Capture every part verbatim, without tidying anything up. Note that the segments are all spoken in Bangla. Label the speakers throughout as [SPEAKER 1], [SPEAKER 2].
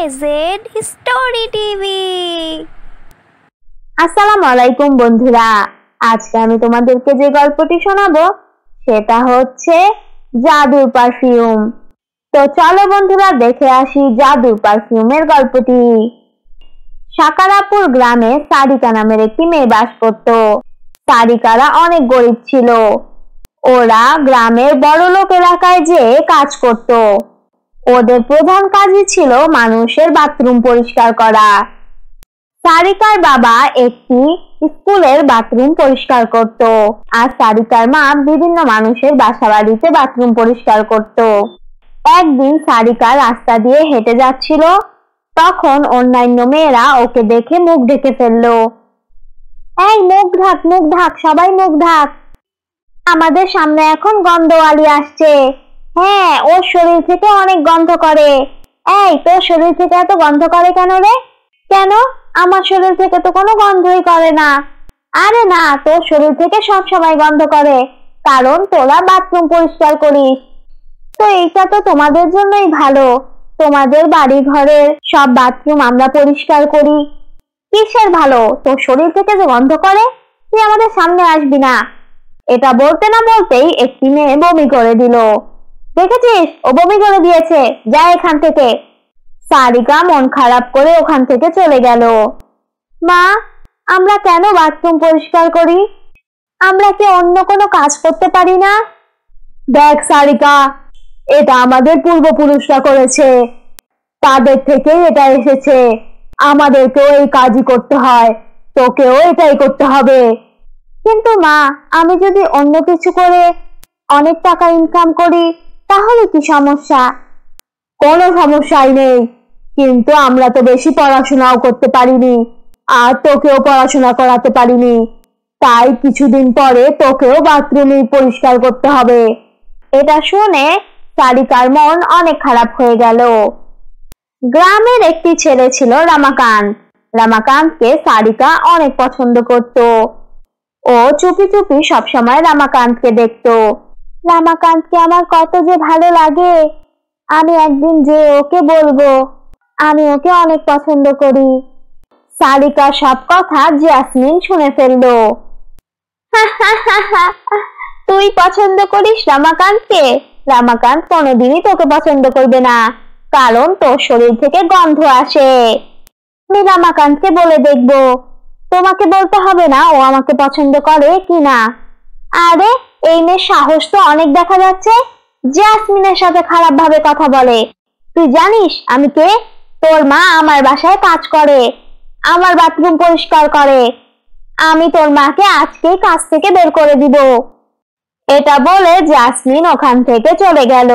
[SPEAKER 1] Z story TV.
[SPEAKER 2] আসসালামু আলাইকুম বন্ধুরা, আজকে আমি তোমাদেরকে যে গল্পটি শোনাবো সেটা হচ্ছে জাদুর পারফিউম। তো চলো বন্ধুরা দেখে আসি জাদুর পারফিউমের গল্পটি। সাকারাপুর গ্রামে সারিকা নামের একটি মেয়ে বাস করত। সারিকারা অনেক গরিব ছিল। ওরা গ্রামের বড়লোক এলাকায় যেয়ে কাজ করত। ওদের প্রধান কাজই ছিল মানুষের বাথরুম পরিষ্কার করা। সারিকার বাবা একটি স্কুলের বাথরুম পরিষ্কার করত, আর সারিকার মা বিভিন্ন মানুষের বাসা বাড়িতে বাথরুম পরিষ্কার করত। একদিন সারিকা রাস্তা দিয়ে হেঁটে যাচ্ছিল, তখন অন্যান্য মেয়েরা ওকে দেখে মুখ ঢেকে ফেললো। এই মুখ ঢাক, মুখ ঢাক, সবাই মুখ ঢাক, আমাদের সামনে এখন গন্ধওয়ালি আসছে। হ্যাঁ, ওর শরীর থেকে অনেক গন্ধ করে। এই তোর শরীর থেকে এত গন্ধ করে কেন রে? কেন? আমার শরীর থেকে তো কোনো গন্ধই করে না। আরে না, তোর শরীর থেকে সব সময় গন্ধ করে, কারণ তোরা বাথরুম পরিষ্কার করিস। তো এইটা তো তোমাদের জন্যই ভালো, তোমাদের বাড়ি ঘরের সব বাথরুম আমরা পরিষ্কার করি। কিসের ভালো? তোর শরীর থেকে যে গন্ধ করে, তুই আমাদের সামনে আসবি না। এটা বলতে না বলতেই একটি মেয়ে বমি করে দিল। দেখেছিস, ও বমি করে দিয়েছে, যা এখান থেকে। সারিকা মন খারাপ করে ওখান থেকে চলে গেল। মা, আমরা কেন বাথরুম পরিষ্কার করি? আমরা কি অন্য কোনো কাজ করতে পারি না? দেখ সারিকা, এটা আমাদের পূর্বপুরুষরা করেছে, তাদের থেকেই এটা এসেছে। আমাদেরকেও এই কাজই করতে হয়, তোকেও এটাই করতে হবে। কিন্তু মা, আমি যদি অন্য কিছু করে অনেক টাকা ইনকাম করি তাহলে কি সমস্যা? কোনো সমস্যাই নেই, কিন্তু আমরা তো বেশি পড়াশোনাও করতে পারিনি, আর তোকেও পড়াশোনা করাতে পারিনি, তাই কিছুদিন পরে তোকেও বাথরুমে পরিষ্কার করতে হবে। এটা শুনে সারিকার মন অনেক খারাপ হয়ে গেল। গ্রামের একটি ছেলে ছিল রামাকান্ত। রামাকান্তকে সারিকা অনেক পছন্দ করত। ও চুপি চুপি সবসময় রামাকান্তকে দেখত। রামাকান্তকে আমার কত যে ভালো লাগে, আমি একদিন যে ওকে বলবো আমি ওকে অনেক পছন্দ করি। সারিকা সব কথা জেসমিন শুনে ফেললো। তুই পছন্দ করিস রামাকান্তকে? রামাকান্ত কোনোদিনই তোকে পছন্দ করবে না, কারণ তোর শরীর থেকে গন্ধ আসে। আমি রামাকান্তকে বলে দেখবো, তোমাকে বলতে হবে না ও আমাকে পছন্দ করে কিনা। আরে, এই মেয়ের সাহস তো অনেক দেখা যাচ্ছে, জেসমিনের সাথে খারাপ ভাবে কথা বলে। তুই জানিস আমি কে? তোর মা আমার বাসায় কাজ করে, আমার বাথরুম পরিষ্কার করে। আমি তোর মাকে আজকেই কাজ থেকে বের করে দিব। এটা বলে জেসমিন ওখান থেকে চলে গেল।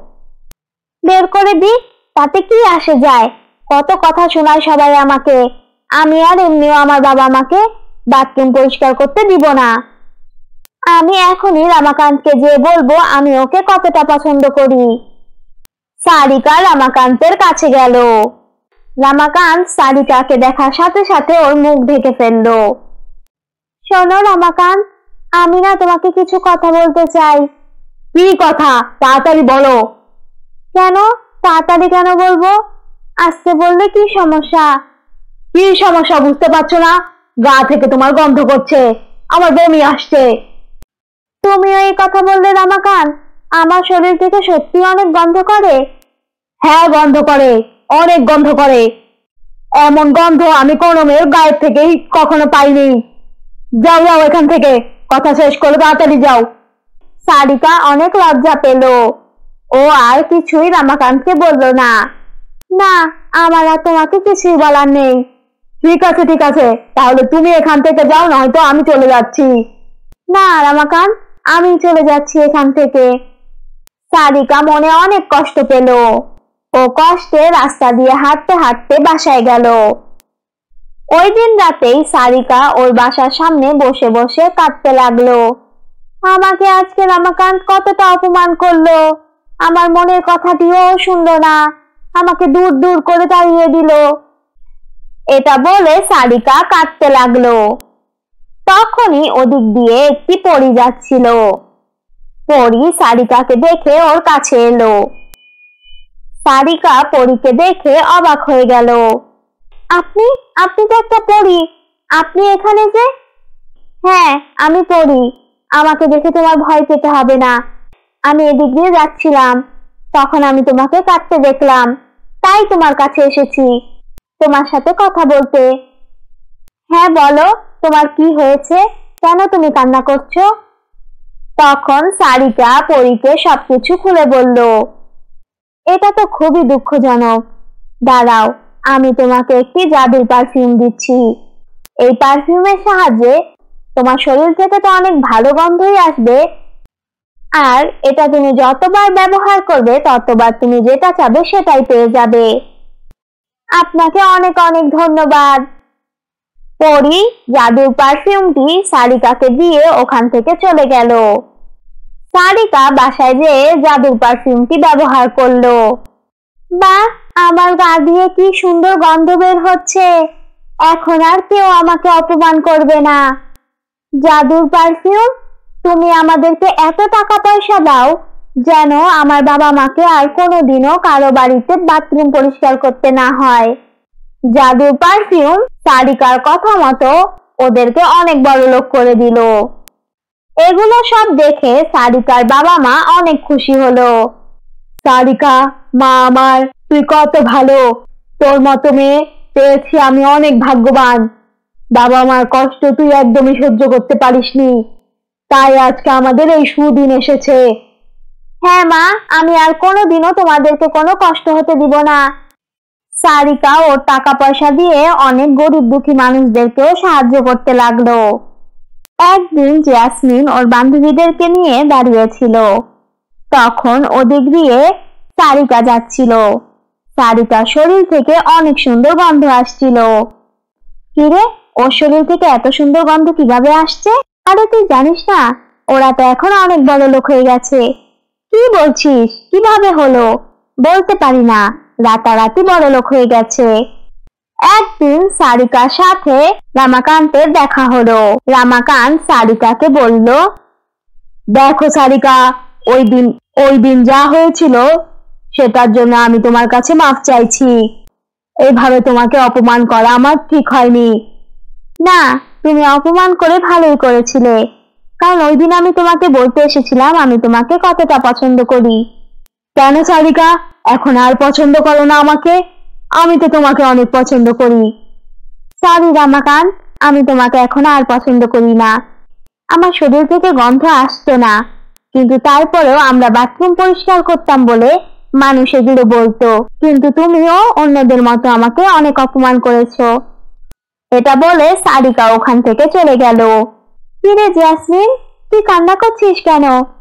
[SPEAKER 2] বের করে দি, তাতে কি আসে যায়? কত কথা শোনায় সবাই আমাকে, আমি আর এমনিও আমার বাবা আমাকে বাথরুম পরিষ্কার করতে দিব না। আমি এখনই রামাকান্তকে যে বলবো আমি ওকে কতটা পছন্দ করি। সারিকা রামাকান্তের কাছে গেল। রামাকান্ত সারিকাকে দেখার সাথে সাথে ওর মুখ ঢেকে ফেললো। শোনো রামাকান্ত, আমি না তোমাকে কিছু কথা বলতে চাই। কি কথা? তাড়াতাড়ি বলো। কেন তাড়াতাড়ি কেন বলবো? আজকে বললে কি সমস্যা? কি সমস্যা বুঝতে পারছো না? গা থেকে তোমার গন্ধ করছে, আমার বমি আসছে। তুমিও এই কথা বললে রামাকান্ত? আমার শরীর থেকে সত্যি অনেক গন্ধ করে? হ্যাঁ, গন্ধ করে, অনেক গন্ধ করে। এমন গন্ধ আমি কোনো মেয়ের গায়ের থেকেই কখনো পাইনি। যাও যাও এখান থেকে, কথা শেষ করে তাড়াতাড়ি যাও। সারিকা অনেক লজ্জা পেল। ও আর কিছুই রামাকান্তকে বলল না। না, আমার আর তোমাকে কিছুই বলার নেই। ঠিক আছে ঠিক আছে, তাহলে তুমি এখান থেকে যাও, নয়তো আমি চলে যাচ্ছি। না রামাকান্ত, আমি চলে যাচ্ছি এখান থেকে। সারিকা মনে অনেক কষ্ট পেল। ও কষ্টে রাস্তা দিয়ে হাঁটতে হাঁটতে বাসায় গেল। ওই দিন রাতেই সারিকা ওর বাসার সামনে বসে বসে কাঁদতে লাগলো। আমাকে আজকে রামাকান্ত কতটা অপমান করলো, আমার মনের কথাটিও শুনলো না, আমাকে দূর দূর করে তাড়িয়ে দিল। এটা বলে সারিকা কাঁদতে লাগলো। তখনই ওদিক দিয়ে একটি পরী যাচ্ছিল। পরী সারিকাকে দেখে ওর কাছে এলো। সারিকা পরীকে দেখে অবাক হয়ে গেল। আপনি আপনি তো একটা পরী, আপনি এখানে যে? হ্যাঁ, আমি পরী। আমাকে দেখে তোমার ভয় পেতে হবে না। আমি এদিক দিয়ে যাচ্ছিলাম, তখন আমি তোমাকে কাঁদতে দেখলাম, তাই তোমার কাছে এসেছি তোমার সাথে কথা বলতে। হ্যাঁ বলো, তোমার কি হয়েছে? কেন তুমি কান্না করছো? তখন সারিকা পরীকে সবকিছু খুলে বলল। এটা তো খুবই দুঃখজনক। দাঁড়াও, আমি তোমাকে একটি জাদুর পারফিউম দিচ্ছি। এই পারফিউমের সাহায্যে তোমার শরীর থেকে তো অনেক ভালো গন্ধই আসবে, আর এটা তুমি যতবার ব্যবহার করবে ততবার তুমি যেটা চাবে সেটাই পেয়ে যাবে। আপনাকে অনেক অনেক ধন্যবাদ। পরী জাদুর পারফিউমটি সারিকাকে দিয়ে ওখান থেকে চলে গেল। সারিকা বাসায় যেয়ে জাদুর পারফিউমটি ব্যবহার করলো। বাহ, আমার গা দিয়ে কি সুন্দর গন্ধ বের হচ্ছে। এখন আর কেউ আমাকে অপমান করবে না। জাদুর পারফিউম, তুমি আমাদেরকে এত টাকা পয়সা দাও যেন আমার বাবা মাকে আর কোনোদিনও কারো বাড়িতে বাথরুম পরিষ্কার করতে না হয়। জাদুর পারফিউম সারিকার কথা মতো ওদেরকে অনেক বড়লোক করে দিল। এগুলো সব দেখে সারিকার বাবা মা অনেক খুশি হলো। সারিকা, মা আমার, তুই কত ভালো। তোর মতো মেয়ে পেয়েছি, আমি অনেক ভাগ্যবান। বাবা মার কষ্ট তুই একদমই সহ্য করতে পারিসনি, তাই আজকে আমাদের এই সুদিন এসেছে। হ্যাঁ মা, আমি আর কোনোদিনও তোমাদেরকে কোনো কষ্ট হতে দিব না। সারিকা ওর টাকা পয়সা দিয়ে অনেক গরিব দুঃখী মানুষদেরকেও সাহায্য করতে লাগলো। একদিন জেসমিন ওর বান্ধবীদেরকে নিয়ে দাঁড়িয়েছিল, তখন ওদিক দিয়ে সারিকা যাচ্ছিল। সারিকার শরীর থেকে অনেক সুন্দর গন্ধ আসছিল। কিরে, ওর শরীর থেকে এত সুন্দর গন্ধ কিভাবে আসছে? আরে তুই জানিস না, ওরা তো এখন অনেক বড় লোক হয়ে গেছে। কি বলছিস? কিভাবে হলো? বলতে পারি না, রাতারাতি বড় লোক হয়ে গেছে। একদিন সারিকার সাথে রামাকান্তের দেখা হলো। রামাকান্ত সারিকাকে বলল, দেখো সারিকা, ওই দিন ওই দিন যা হয়েছিল সেটার জন্য আমি তোমার কাছে মাফ চাইছি। এইভাবে তোমাকে অপমান করা আমার ঠিক হয়নি। না, তুমি অপমান করে ভালোই করেছিলে, কারণ ওই দিন আমি তোমাকে বলতে এসেছিলাম আমি তোমাকে কতটা পছন্দ করি। কেন সারিকা, এখন আর পছন্দ করো না আমাকে? আমি তো তোমাকে অনেক পছন্দ করি। সরি রামাকান্ত, আমি তোমাকে এখন আর পছন্দ করি না। আমার শরীর থেকে গন্ধ আসতো না, কিন্তু তারপরেও আমরা বাথরুম পরিষ্কার করতাম বলে মানুষ এগুলো বলতো, কিন্তু তুমিও অন্যদের মতো আমাকে অনেক অপমান করেছো। এটা বলে সারিকা ওখান থেকে চলে গেল। কিরে জেসমিন, তুই কান্না করছিস কেন?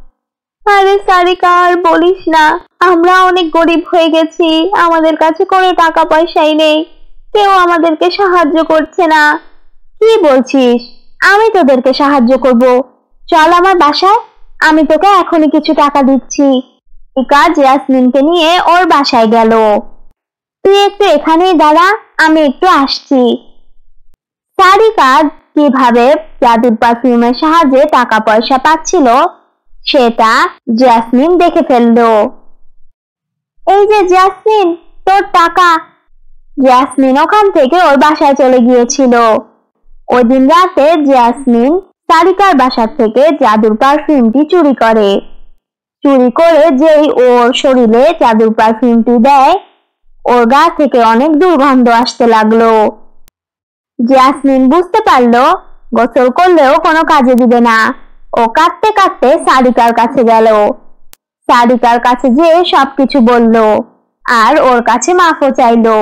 [SPEAKER 2] আরে সারিকা, আর বলিস না, আমরা অনেক গরিব হয়ে গেছি, আমাদের কাছে কোনো টাকা পয়সাই নেই, কেউ আমাদেরকে সাহায্য করছে না। কি বলছিস? আমি তোদেরকে সাহায্য করব, চল আমার বাসায়, আমি তোকে এখনই কিছু টাকা দিচ্ছি। সারিকা জেসমিনকে নিয়ে ওর বাসায় গেল। তুই একটু এখানেই দাঁড়া, আমি একটু আসছি। সারিকা কিভাবে জাদুর পারফিউমের সাহায্যে টাকা পয়সা পাচ্ছিল সেটা জেসমিন দেখে ফেললো। এই যে জেসমিন, তোর টাকা। জেসমিন ওখান থেকে ওর বাসায় চলে গিয়েছিল। ওই দিন রাতে জেসমিন সারিকার বাসা থেকে জাদুর পারফিউমটি চুরি করে। চুরি করে যেই ওর শরীরে জাদুর পারফিউমটি দেয়, ওর গা থেকে অনেক দুর্গন্ধ আসতে লাগলো। জেসমিন বুঝতে পারলো গোসল করলেও কোনো কাজে দিবে না। ও কাঁদতে কাঁদতে সারিকার কাছে গেল। সারিকার কাছে যেয়ে সবকিছু বলল আর ওর কাছে মাফও চাইলো।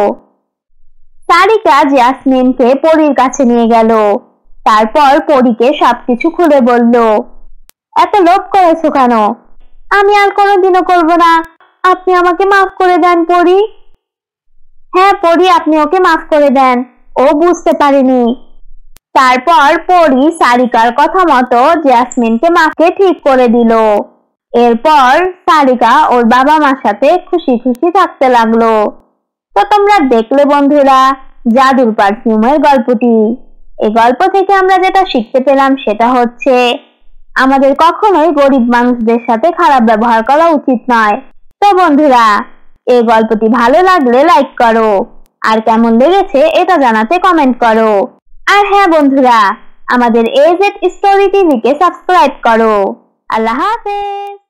[SPEAKER 2] সারিকা জেসমিনকে পরীর কাছে নিয়ে গেল। তারপর পরীকে সবকিছু খুলে বলল, এত লোভ করেছো কেন? আমি আর কোনোদিনও করব না, আপনি আমাকে মাফ করে দেন পরী। হ্যাঁ পরী, আপনি ওকে মাফ করে দেন, ও বুঝতে পারেনি। তারপর পরী সারিকার কথা মতো জেসমিনকে মাকে ঠিক করে দিল। এরপর সারিকা ওর বাবা মার সাথে খুশি খুশি থাকতে লাগলো। তো তোমরা দেখলে বন্ধুরা জাদুর পারফিউমের গল্পটি। এই গল্প থেকে আমরা যেটা শিখতে পেলাম সেটা হচ্ছে আমাদের কখনোই গরিব মানুষদের সাথে খারাপ ব্যবহার করা উচিত নয়। তো বন্ধুরা এই গল্পটি ভালো লাগলে লাইক করো, আর কেমন লেগেছে এটা জানাতে কমেন্ট করো। আর হ্যাঁ বন্ধুরা, আমাদের এজেড স্টোরি টিভিকে সাবস্ক্রাইব করো। আল্লাহ হাফেজ।